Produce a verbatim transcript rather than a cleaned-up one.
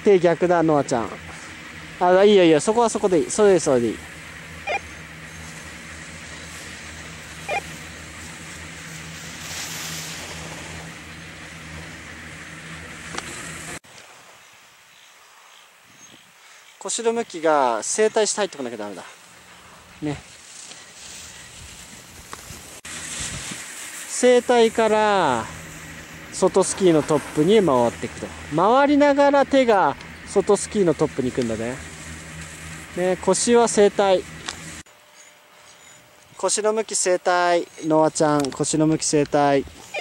手逆だ、ノアちゃん。あ、いいよいいよ、そこはそこでいい。それでそれでいい。腰の向きが正対して入ってこなきゃダメだね。正対から外スキーのトップに回っていくと、回りながら手が外スキーのトップに行くんだね。ね、腰は正対、腰の向き正対、ノアちゃん腰の向き正対。